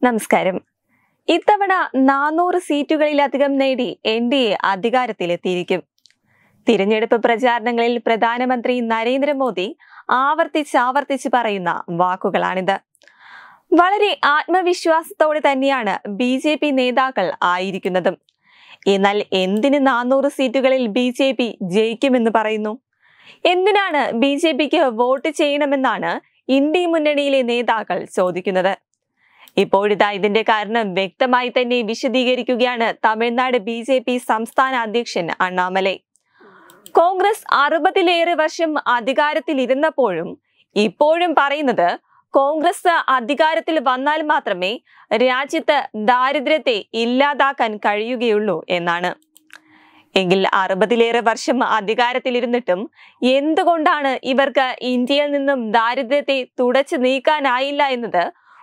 നമസ്കാരം. ഇത്തവണ 400 സീറ്റുകളിലധികം നേടി NDA അധികാരത്തിലെത്തിയിരിക്കും. തിരഞ്ഞെടുപ്പ് പ്രചാരണങ്ങളിൽ പ്രധാനമന്ത്രി നരേന്ദ്രമോദി ആവർത്തിച്ച് പറയുന്ന വാക്കുകളാണിത്. വളരെ ആത്മവിശ്വാസത്തോടെ തന്നെയാണ് BJP നേതാക്കൾ ആയിരിക്കുന്നതും. എന്നാൽ എന്തിന് 400 സീറ്റുകളിൽ BJP ജയിക്കുമെന്ന് പറയുന്നു? എന്തിനാണ് BJPക്ക് വോട്ട് ചെയ്യണമെന്നാണ് ഇന്ത്യ മുന്നണിയിലെ നേതാക്കൾ ചോദിക്കുന്നത്. ഇപ്പോഴിതാ ഇതിന്റെ കാരണം വ്യക്തമായി തന്നെ വിശദീകരിക്കുകയാണ് തമിഴ്നാട് BJP സംസ്ഥാന അധ്യക്ഷൻ അണ്ണാമലൈ. കോൺഗ്രസ് 60-ലേറെ വർഷം അധികാരത്തിലിരുന്നപ്പോഴും ഇപ്പോഴും പറയുന്നത് കോൺഗ്രസ് അധികാരത്തിൽ വന്നാൽ മാത്രമേ രാജ്യത്ത് ദാരിദ്ര്യത്തെ ഇല്ലാതാക്കാൻ കഴിയുകയുള്ളൂ എന്നാണ്. എങ്കിൽ 60-ലേറെ വർഷം അധികാരത്തിലിരുന്നിട്ടും എന്തുകൊണ്ടാണ് ഇവർക്ക് ഇന്ത്യയിൽ നിന്നും ദാരിദ്ര്യത്തെ തുടച്ചു നീക്കാനായില്ല എന്നത്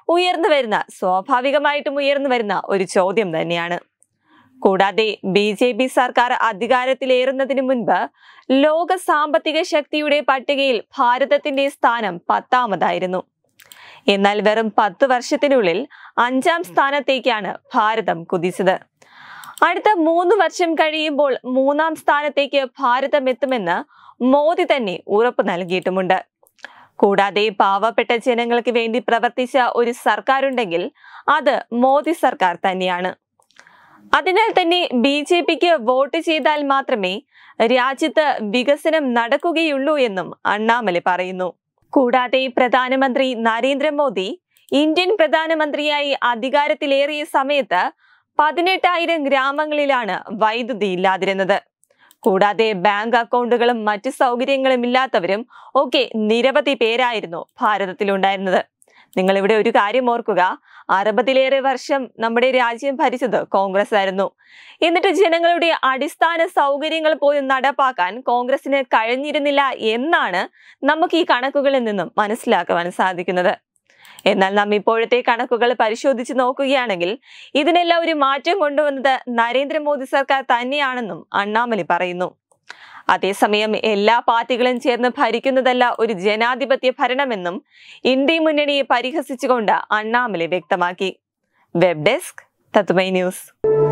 സ്വാഭാവികമായിട്ടും ഉയർന്നു വരുന്ന ഒരു ചോദ്യം തന്നെയാണ്. കൂടാതെ BJP സർക്കാർ അധികാരത്തിലേറുന്നതിന് മുൻപ് ലോക സാമ്പത്തിക ശക്തിയുടെ പട്ടികയിൽ ഭാരതത്തിന്റെ സ്ഥാനം 10ാമതായിരുന്നു. എന്നാൽ വെറും 10 വർഷത്തിനുള്ളിൽ 5ാം സ്ഥാനത്തേക്കാണ് ഭാരതം കുതിച്ചത്. അടുത്ത 3 വർഷം കഴിയുമ്പോൾ 3ാം സ്ഥാനത്തേക്ക് ഭാരതം എത്തുമെന്ന് മോദി തന്നെ ഉറപ്പ് നൽകിയിട്ടുമുണ്ട്. കൂടാതെ പാവപ്പെട്ട ജനങ്ങൾക്ക് വേണ്ടി പ്രവർത്തിച്ച ഒരു സർക്കാരുണ്ടെങ്കിൽ അത് മോദി സർക്കാർ തന്നെയാണ്. അതിനാൽ തന്നെ BJPക്ക് വോട്ട് ചെയ്താൽ മാത്രമേ രാജ്യത്ത് വികസനം നടക്കുകയുള്ളൂ എന്നും അണ്ണാമലൈ പറയുന്നു. കൂടാതെ പ്രധാനമന്ത്രി നരേന്ദ്രമോദി ഇന്ത്യൻ പ്രധാനമന്ത്രിയായി അധികാരത്തിലേറിയ സമയത്ത് 18,000 ഗ്രാമങ്ങളിലാണ് വൈദ്യുതി ഇല്ലാതിരുന്നത്. കൂടാതെ ബാങ്ക് അക്കൗണ്ടുകളും മറ്റു സൗകര്യങ്ങളും ഇല്ലാത്തവരും ഒക്കെ നിരവധി പേരായിരുന്നു ഭാരതത്തിലുണ്ടായിരുന്നത്. നിങ്ങൾ ഇവിടെ ഒരു കാര്യം ഓർക്കുക, 60-ലേറെ വർഷം നമ്മുടെ രാജ്യം ഭരിച്ചത് കോൺഗ്രസ് ആയിരുന്നു. എന്നിട്ട് ജനങ്ങളുടെ അടിസ്ഥാന സൗകര്യങ്ങൾ പോലും നടപ്പാക്കാൻ കോൺഗ്രസിന് കഴിഞ്ഞിരുന്നില്ല എന്നാണ് നമുക്ക് ഈ കണക്കുകളിൽ നിന്നും മനസ്സിലാക്കുവാൻ സാധിക്കുന്നത്. എന്നാൽ നാം ഇപ്പോഴത്തെ കണക്കുകൾ പരിശോധിച്ച് നോക്കുകയാണെങ്കിൽ ഇതിനെല്ലാം ഒരു മാറ്റം കൊണ്ടുവന്നത് നരേന്ദ്രമോദി സർക്കാർ തന്നെയാണെന്നും അണ്ണാമലൈ പറയുന്നു. അതേസമയം എല്ലാ പാർട്ടികളും ചേർന്ന് ഭരിക്കുന്നതല്ല ഒരു ജനാധിപത്യ ഭരണമെന്നും ഇന്ത്യ മുന്നണിയെ പരിഹസിച്ചുകൊണ്ട് അണ്ണാമലൈ വ്യക്തമാക്കി. Web desk Tatwamayi news.